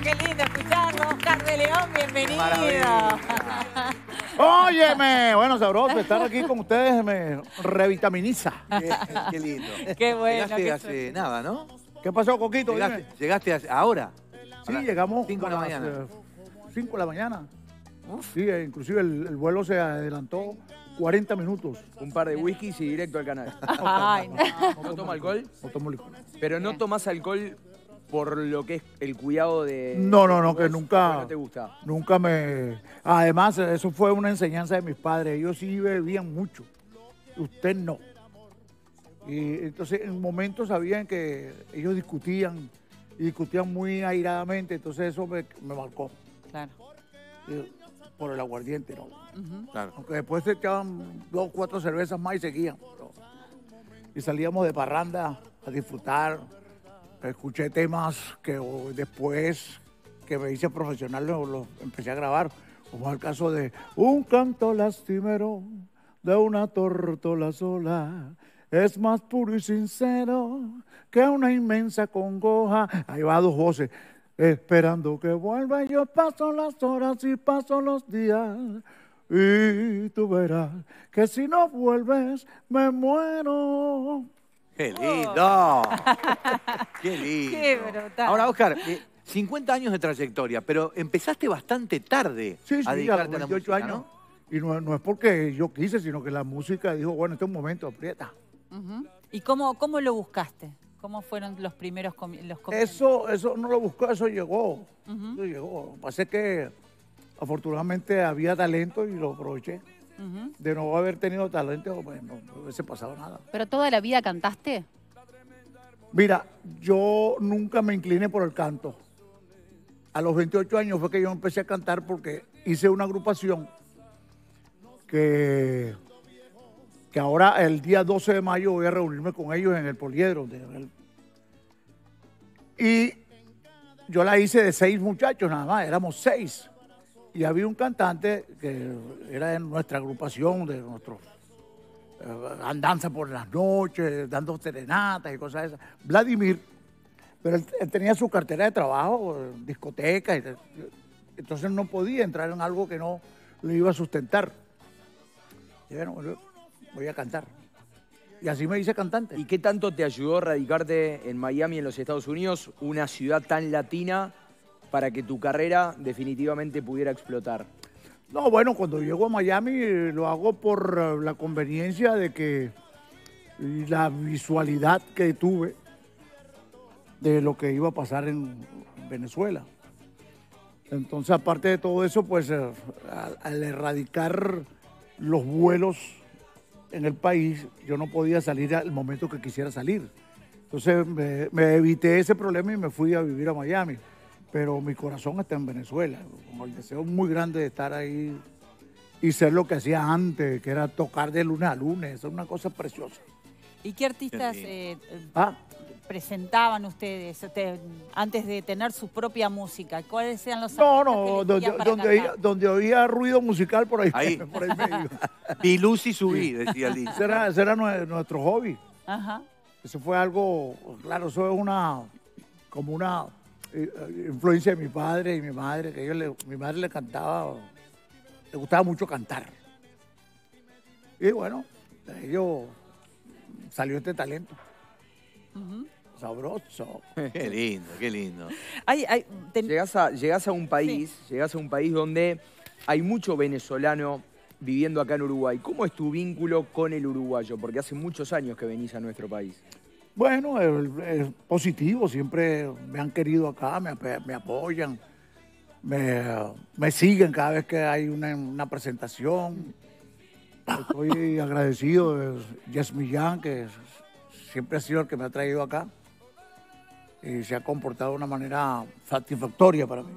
qué lindo escucharlo. Oscar de León, bienvenido. Óyeme, bueno, sabroso estar aquí con ustedes me revitaminiza. Qué lindo. Qué bueno. Llegaste qué hace suerte. nada, ¿no? ¿Qué pasó, Coquito? Dime. Llegaste ahora. Sí, llegamos 5 de la mañana. 5 de la mañana. Sí, inclusive el vuelo se adelantó 40 minutos. Un par de whiskies y directo al canal. Ay, no. ¿No toma alcohol? No tomo licor. Pero no tomás alcohol por lo que es el cuidado de... No, que ¿Vos? nunca. ¿No te gusta? Nunca me. Además, eso fue una enseñanza de mis padres. Ellos sí bebían mucho. Usted no. Y entonces, en momentos sabían que ellos discutían y discutían muy airadamente. Entonces, eso me marcó. Claro. Por el aguardiente, ¿no? Claro. Aunque después se echaban 2 o 4 cervezas más y seguían. Y salíamos de parranda a disfrutar. Escuché temas que después que me hice profesional los empecé a grabar, como el caso de un canto lastimero de una tórtola sola. Es más puro y sincero que una inmensa congoja. Ahí va 2 voces. Esperando que vuelva, yo paso las horas y paso los días. Y tú verás que si no vuelves, me muero. ¡Qué lindo! ¡Qué lindo! Qué brutal. Ahora, Oscar, 50 años de trayectoria, pero empezaste bastante tarde Sí, a a dedicarte los a la 28 música, años. ¿no? Y no es porque yo quise, sino que la música dijo, bueno, este es un momento, aprieta. ¿Y cómo lo buscaste? ¿Cómo fueron los primeros los comienzos? Eso no lo buscó, eso llegó. Eso llegó. Lo que pasa es que afortunadamente había talento y lo aproveché. De no haber tenido talento, pues no hubiese pasado nada. ¿Pero toda la vida cantaste? Mira, yo nunca me incliné por el canto. A los 28 años fue que yo empecé a cantar porque hice una agrupación que ahora el día 12 de mayo voy a reunirme con ellos en el Poliedro. Y yo la hice de 6 muchachos nada más, éramos 6. Y había un cantante que era de nuestra agrupación, de nuestros andanza por las noches, dando serenatas y cosas de esas. Vladimir, pero él tenía su cartera de trabajo, discotecas, entonces no podía entrar en algo que no le iba a sustentar. Y bueno, voy a cantar. Y así me hice cantante. ¿Y qué tanto te ayudó radicarte en Miami, en los Estados Unidos, una ciudad tan latina, para que tu carrera definitivamente pudiera explotar? No, bueno, cuando llego a Miami lo hago por la conveniencia de que y la visualidad que tuve de lo que iba a pasar en Venezuela. Entonces, aparte de todo eso, pues al erradicar los vuelos en el país, yo no podía salir al momento que quisiera salir. Entonces me evité ese problema y me fui a vivir a Miami. Pero mi corazón está en Venezuela, con el deseo muy grande de estar ahí y ser lo que hacía antes, que era tocar de lunes a lunes. Eso es una cosa preciosa. ¿Y qué artistas Ah, presentaban ustedes antes de tener su propia música? ¿Cuáles eran los no, artistas que elegían para cantar? donde oía ruido musical por ahí, por ahí me iba. Vi luz y subí, decía Liz. Ese era nuestro hobby. Ajá. Eso fue algo, claro, eso es como una influencia de mi padre y mi madre, que mi madre le cantaba, le gustaba mucho cantar. Y bueno, de ello salió este talento. Sabroso. Qué lindo, qué lindo. Llegás a un país, donde hay mucho venezolano viviendo acá en Uruguay. ¿Cómo es tu vínculo con el uruguayo? Porque hace muchos años que venís a nuestro país. Bueno, es positivo, siempre me han querido acá, me apoyan, me siguen cada vez que hay una presentación. Estoy agradecido de Jess Millán, que siempre ha sido el que me ha traído acá y se ha comportado de una manera satisfactoria para mí.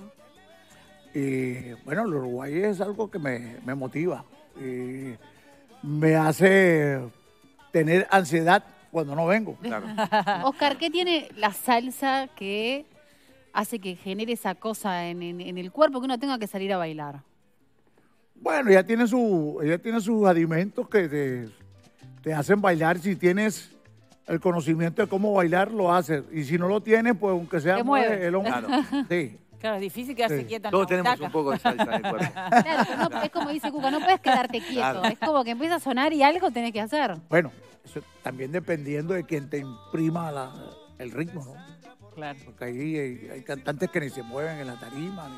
Y bueno, el Uruguay es algo que me motiva y me hace tener ansiedad cuando no vengo. Claro. Oscar, ¿qué tiene la salsa que hace que genere esa cosa en el cuerpo que uno tenga que salir a bailar? Bueno, ella tiene sus alimentos que te hacen bailar. Si tienes el conocimiento de cómo bailar, lo haces. Y si no lo tienes, pues aunque sea Te mueve. el hombro. Claro. Sí. Claro, es difícil quedarse Sí. quieta en Todos la tenemos butaca. un poco de salsa en el cuerpo. Claro, pero no, es como dice Cuca, no puedes quedarte quieto. Claro. Es como que empieza a sonar y algo tenés que hacer. Bueno, eso también dependiendo de quien te imprima el ritmo, ¿no? Claro. Porque ahí hay cantantes que ni se mueven en la tarima.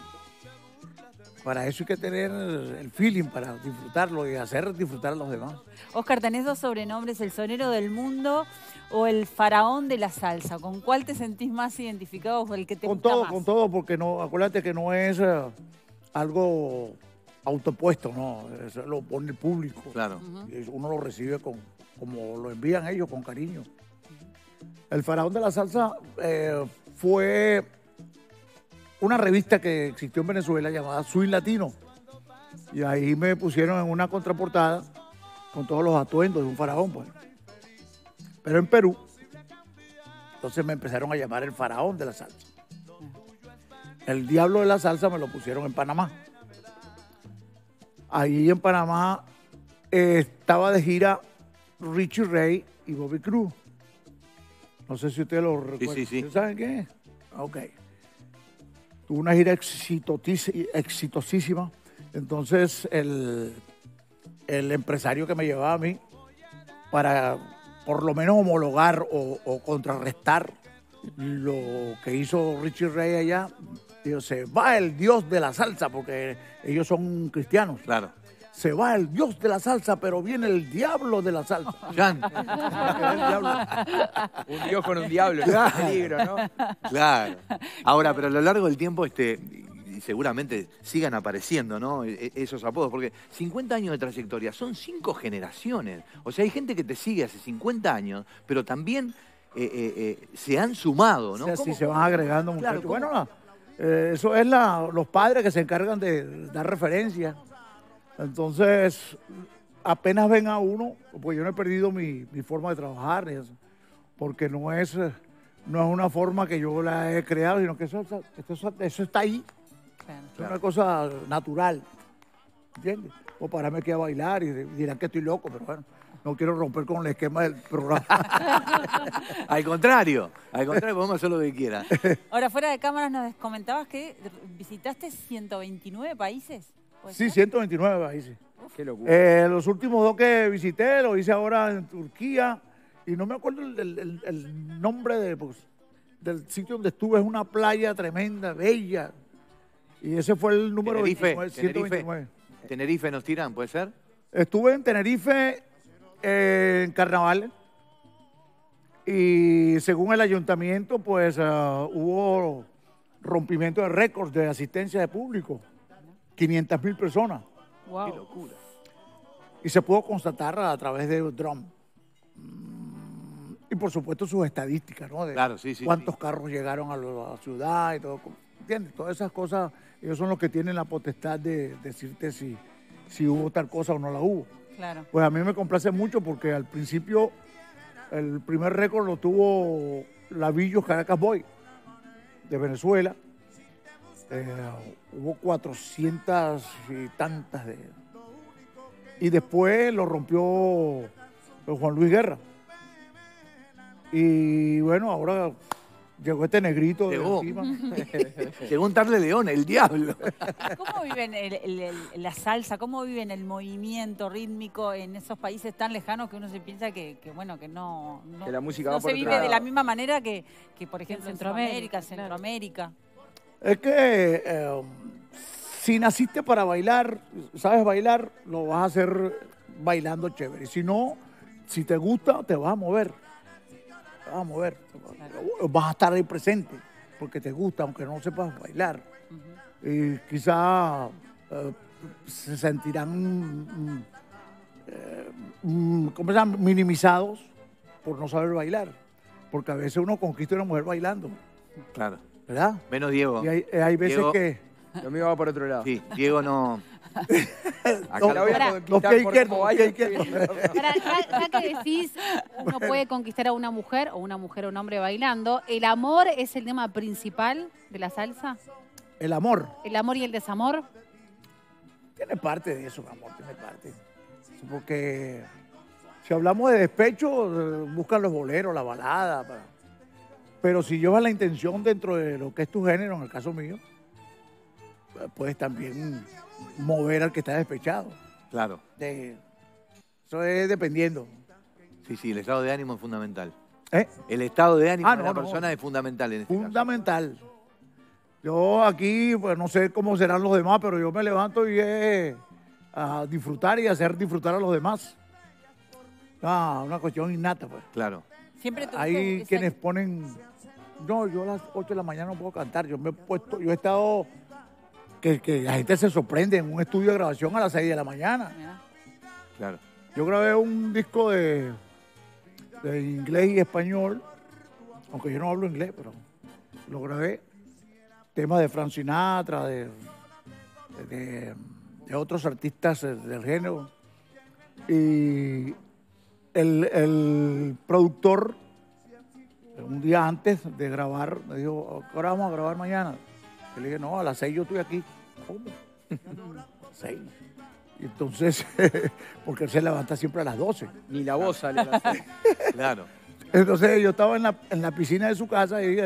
Para eso hay que tener el feeling para disfrutarlo y hacer disfrutar a los demás. Oscar, tenés dos sobrenombres, el sonero del mundo o el faraón de la salsa. ¿Con cuál te sentís más identificado o el que te Con gusta todo, más? con todo, porque no, acuérdate que no es algo autopuesto, no, eso lo pone el público. Claro. Y uno lo recibe como lo envían ellos, con cariño. El faraón de la salsa fue una revista que existió en Venezuela llamada Swing Latino. Y ahí me pusieron en una contraportada con todos los atuendos de un faraón, pues. Pero en Perú, entonces me empezaron a llamar el faraón de la salsa. El diablo de la salsa me lo pusieron en Panamá. Ahí en Panamá estaba de gira Richie Ray y Bobby Cruz. No sé si ustedes lo recuerdan. sí, sí. ¿Ustedes saben qué es? Ok. Tuvo una gira exitosísima. Entonces, el empresario que me llevaba a mí, para por lo menos homologar o contrarrestar lo que hizo Richie Ray allá, dijo, se va el dios de la salsa, porque ellos son cristianos. Claro. Se va el dios de la salsa, pero viene el diablo de la salsa. Jan, El diablo. Un dios con un diablo, es un peligro, ¿no? claro. Ahora, pero a lo largo del tiempo, y seguramente sigan apareciendo, ¿no? Esos apodos, porque 50 años de trayectoria son 5 generaciones. O sea, hay gente que te sigue hace 50 años, pero también se han sumado, ¿no? O sea, sí, ¿Cómo- se van agregando Claro, muchachos. ¿cómo? Bueno, eso es los padres que se encargan de dar referencias. Entonces, apenas ven a uno, pues yo no he perdido mi forma de trabajar, ni eso, porque no es una forma que yo la he creado, sino que eso está ahí. Claro. Es una cosa natural, ¿entiendes? O pararme aquí a bailar y dirán que estoy loco, pero bueno, no quiero romper con el esquema del programa. Al contrario, podemos hacer lo que quieran. Ahora, fuera de cámaras, nos comentabas que visitaste 129 países. ¿Puede Sí, ser? 129 países. Qué locura. Los últimos 2 que visité los hice ahora en Turquía y no me acuerdo el nombre del sitio donde estuve. Es una playa tremenda, bella. Y ese fue el número Tenerife, 29, 129. Tenerife nos tiran, ¿puede ser? Estuve en Tenerife en carnavales y según el ayuntamiento pues hubo rompimiento de récords de asistencia de público. 500.000 personas. Wow. Qué locura. Y se pudo constatar a través de Drum. Y por supuesto sus estadísticas, ¿no? De Claro, sí, sí, cuántos sí. carros llegaron a la ciudad y todo. ¿Entiendes? Todas esas cosas, ellos son los que tienen la potestad de decirte si hubo tal cosa o no la hubo. Claro. Pues a mí me complace mucho porque al principio el primer récord lo tuvo Lavillos Caracas Boy de Venezuela. Hubo 400 y tantas de... Y después lo rompió Juan Luis Guerra. Y bueno, ahora llegó este negrito de Llegó. encima. Llegó un Tarle León, el diablo. ¿Cómo viven la salsa? ¿Cómo viven el movimiento rítmico en esos países tan lejanos que uno se piensa que no Que la música no va por se otro vive lado. de la misma manera que por ejemplo, en Centroamérica, Centroamérica? Es que si naciste para bailar, sabes bailar, lo vas a hacer bailando chévere. Si no, si te gusta, te vas a mover. Te vas a mover. Vas a estar ahí presente porque te gusta, aunque no sepas bailar. Y quizá se sentirán ¿cómo se llama? Minimizados por no saber bailar. Porque a veces uno conquista a una mujer bailando, Claro. ¿verdad? Menos Diego. Y hay veces Diego. que... Lo mío va por otro lado. Sí, Diego no. Acá la voy a Pará. conquistar Los por que cómo hay baila. Ahora, ya que decís, uno puede conquistar a una mujer o un hombre bailando, ¿el amor es el tema principal de la salsa? El amor ¿El amor y el desamor? tiene parte de eso, mi amor, tiene parte. Porque si hablamos de despecho, buscan los boleros, la balada. Pero si llevas la intención dentro de lo que es tu género, en el caso mío, puedes también mover al que está despechado. Claro. Eso es dependiendo. Sí, el estado de ánimo es fundamental. ¿Eh? El estado de ánimo de no, la no. persona es fundamental en este Fundamental. Yo aquí, pues no sé cómo serán los demás, pero yo me levanto y a disfrutar y hacer disfrutar a los demás. Una cuestión innata, pues. caso. Claro. Siempre tuviste Hay esa- quienes ponen, no, yo a las 8 de la mañana no puedo cantar. Yo he estado, que la gente se sorprende en un estudio de grabación a las 6 de la mañana. Mirá. Claro. Yo grabé un disco de inglés y español, aunque yo no hablo inglés, pero lo grabé. Temas de Frank Sinatra, de otros artistas del género. Y el productor, un día antes de grabar, me dijo, ¿qué hora vamos a grabar mañana? Yo le dije, no, a las 6 yo estoy aquí. ¿Cómo? A las 6. Y entonces, porque él se levanta siempre a las 12. Ni la voz sale a las 6. Claro. Entonces yo estaba en la piscina de su casa y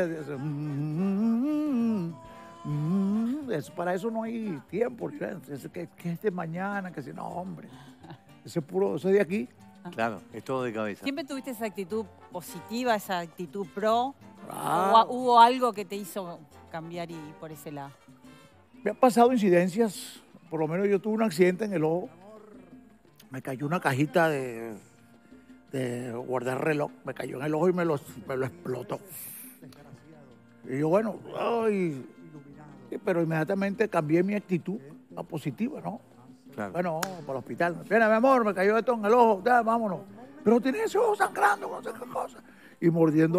para eso no hay tiempo. Que es de mañana, que si no, hombre. Ese es de aquí. Claro, es todo de cabeza. ¿Siempre tuviste esa actitud positiva, esa actitud pro? Claro. ¿O hubo algo que te hizo cambiar y por ese lado? Me han pasado incidencias, por lo menos yo tuve un accidente en el ojo. Me cayó una cajita de guardar reloj, me cayó en el ojo y me lo explotó. Y yo, bueno, pero inmediatamente cambié mi actitud a positiva, ¿no? Claro. Bueno, para el hospital. Mira, mi amor, me cayó esto en el ojo, ya, vámonos. Pero tiene ese ojo sangrando, no sé qué cosa. Y mordiendo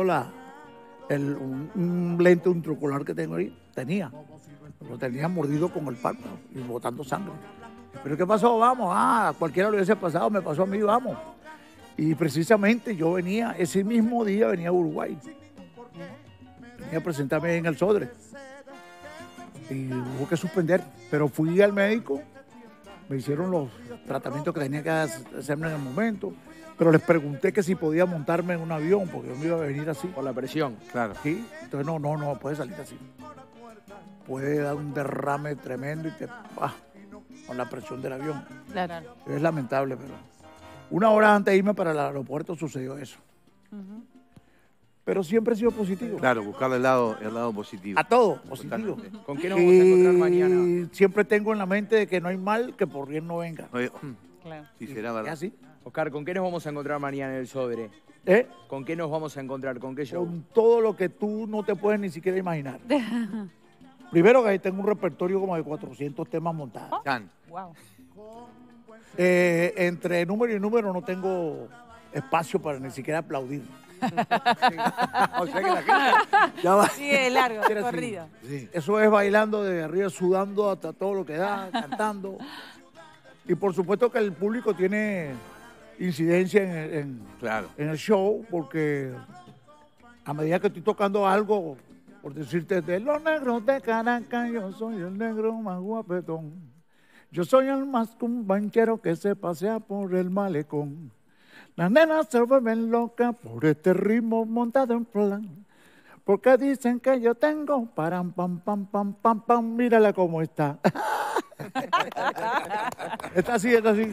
un lente ultraocular que tengo ahí, lo tenía mordido con el párpado y botando sangre. ¿Pero qué pasó? Vamos, a cualquiera lo hubiese pasado, me pasó a mí, vamos. Y precisamente yo venía, ese mismo día venía a Uruguay. Venía a presentarme en el Sodre. Y hubo que suspender, pero fui al médico, me hicieron los tratamientos que tenía que hacerme en el momento, pero les pregunté que si podía montarme en un avión, porque yo me iba a venir así. Por la presión. Claro. ¿Sí? Entonces no puede salir así. Puede dar un derrame tremendo y con la presión del avión. Claro. Es lamentable, pero una hora antes de irme para el aeropuerto sucedió eso. Pero siempre he sido positivo. Claro, buscarle el lado positivo. A todo, positivo. Totalmente. ¿Con qué nos vamos a encontrar mañana? Y siempre tengo en la mente de que no hay mal que por bien no venga. Oye, Claro. sí, será ¿Es verdad. así? Oscar, ¿con qué nos vamos a encontrar mañana en el Sodre? ¿Con qué nos vamos a encontrar? ¿Con qué show? Con todo lo que tú no te puedes ni siquiera imaginar. Primero que ahí tengo un repertorio como de 400 temas montados. Chan. Wow. Entre número y número no tengo espacio para ni siquiera aplaudir. O sea que la gente ya va. Sigue largo, Era así. corrido. Sí. Eso es bailando de arriba, sudando hasta todo lo que da, cantando. Y por supuesto que el público tiene incidencia Claro. en el show, porque a medida que estoy tocando algo, por decirte, de los negros de Caracas, yo soy el negro más guapetón. Yo soy el más cumbanchero que se pasea por el malecón. Las nenas se vuelven locas por este ritmo montado en plan. Porque dicen que yo tengo param, pam, pam, pam, pam, pam. Mírala cómo está. Está así, está así.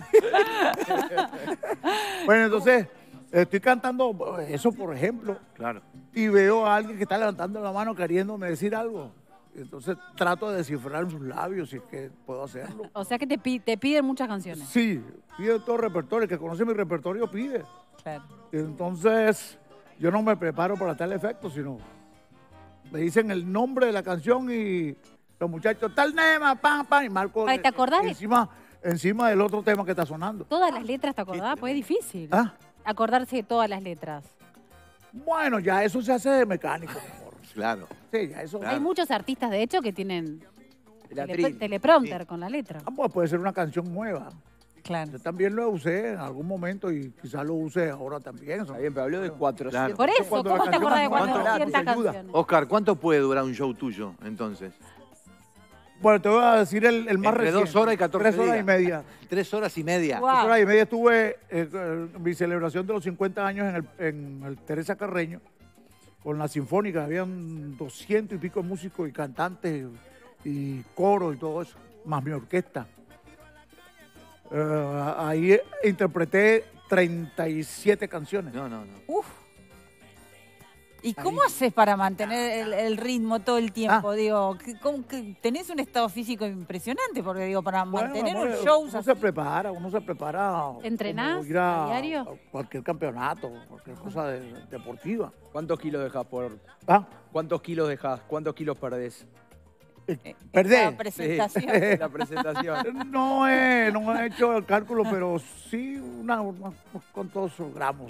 Bueno, entonces, estoy cantando eso, por ejemplo, Claro. y veo a alguien que está levantando la mano queriéndome decir algo. Entonces trato de descifrar sus labios si es que puedo hacerlo. O sea que te piden muchas canciones. Sí, pide todo repertorio. El que conoce mi repertorio pide. Claro. Entonces, yo no me preparo para tal efecto, sino me dicen el nombre de la canción y los muchachos, tal tema, pam, pam, y marco Ay, ¿te acordás de- encima del otro tema que está sonando. Todas las letras, ¿te acordás? Pues es difícil. ¿Ah? Acordarse de todas las letras. Bueno, ya eso se hace de mecánico, mi amor. Claro. Sí, ya eso. Hay muchos artistas, de hecho, que tienen El atril. teleprompter con la letra. Pues puede ser una canción nueva. Claro. Yo también lo usé en algún momento y quizás lo use ahora también. Está bien, pero habló de 400. Claro. Por eso, Cuando ¿cómo la te canción acordás de más nueva, 400 te ayuda. canciones? Oscar, ¿cuánto puede durar un show tuyo, entonces? Bueno, te voy a decir el más Entre reciente. 2 horas y 14 3 horas días. y media. 3 horas y media. Guau. 3 horas y media estuve mi celebración de los 50 años en el Teresa Carreño con la Sinfónica. Habían 200 y pico de músicos y cantantes y coro y todo eso, más mi orquesta. Ahí interpreté 37 canciones. No. Uf. ¿Y cómo haces para mantener el ritmo todo el tiempo? Digo, tenés un estado físico impresionante, porque digo, para mantener un show... Uno se prepara. ¿Entrenás como ir a diario? a cualquier campeonato, cualquier cosa deportiva. ¿Cuántos kilos dejás por...? ¿Ah? ¿Cuántos kilos dejás? ¿Cuántos kilos perdés? Perder. La presentación. La presentación. No he hecho el cálculo, pero sí unos cuantos gramos.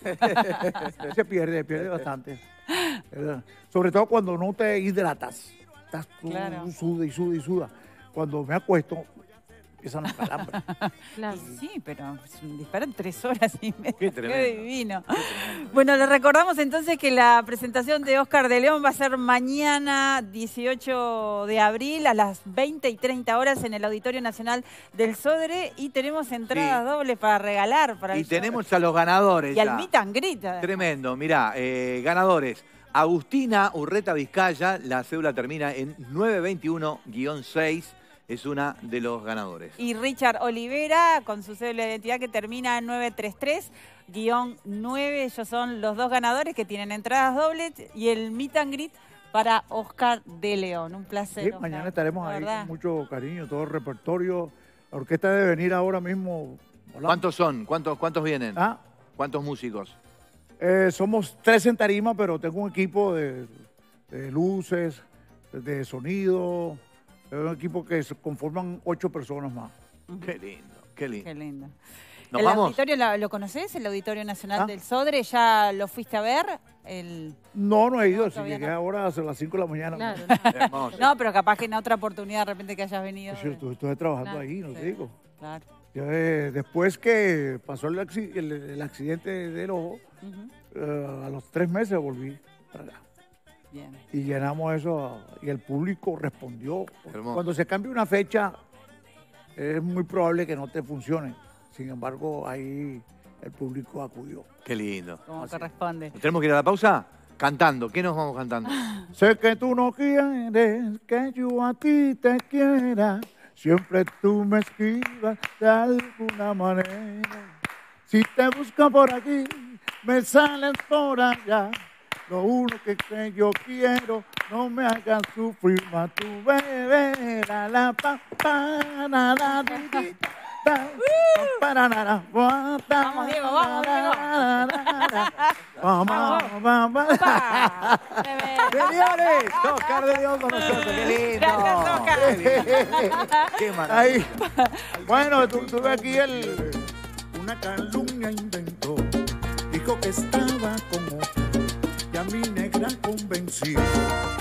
Se pierde bastante. Sobre todo cuando no te hidratas. Estás tú, Claro. suda y suda y suda. Cuando me acuesto, empiezan los calambres. Claro. Sí, pero disparan 3 horas y media. Qué tremendo. Qué divino. Bueno, le recordamos entonces que la presentación de Oscar de León va a ser mañana 18 de abril a las 20:30 horas en el Auditorio Nacional del Sodre y tenemos entradas dobles para regalar. Para Y el show. tenemos a los ganadores. Y al ya. meet and greet, además. Tremendo, mirá, ganadores. Agustina Urreta Vizcaya, la cédula termina en 921-6, es una de los ganadores. Y Richard Olivera, con su cédula de identidad que termina en 933-9. Ellos son los 2 ganadores que tienen entradas dobles y el meet and greet para Oscar de León. Un placer. Sí, Oscar, mañana estaremos la ahí verdad. con mucho cariño, todo el repertorio. La orquesta debe venir ahora mismo. Hola. ¿Cuántos son? ¿Cuántos vienen? Ah, ¿Cuántos músicos? somos 3 en tarima, pero tengo un equipo de luces, de sonido, un equipo que se conforman 8 personas más. Qué lindo, qué lindo. Qué lindo. ¿Nos ¿El vamos? auditorio lo conoces? ¿El Auditorio Nacional Ah. del Sodre? ¿Ya lo fuiste a ver? No he ido, No, si todavía llegué no. ahora a las 5 de la mañana. Claro. Hermoso. No, pero capaz que en otra oportunidad de repente que hayas venido. Pues yo estuve trabajando Claro, ahí, no sí. te digo. Claro. Ya, después que pasó el accidente del ojo, Ujú. a los 3 meses volví para acá. Bien. Y llenamos eso y el público respondió. Hermoso. Cuando se cambia una fecha, es muy probable que no te funcione. Sin embargo, ahí el público acudió. Qué lindo. Como corresponde. ¿Tenemos que ir a la pausa? Cantando. ¿Qué nos vamos cantando? Sé que tú no quieres que yo a ti te quiera. Siempre tú me esquivas de alguna manera. Si te busco por aquí, me sales por allá. Lo único que yo quiero, no me hagas sufrir más tu bebé. La pa pa na na di, di, ta, pa, na, na, na, wa, ta, Vamos, Diego, vamos, Diego. na, na, na, vamos. Señores, Oscar de León con nosotros. Qué lindo. Gracias, Oscar. Qué lindo. Qué maravilla. Ahí. Bueno, tuve aquí una calumnia inventó. Dijo que estaba con otro y a mi negra convenció.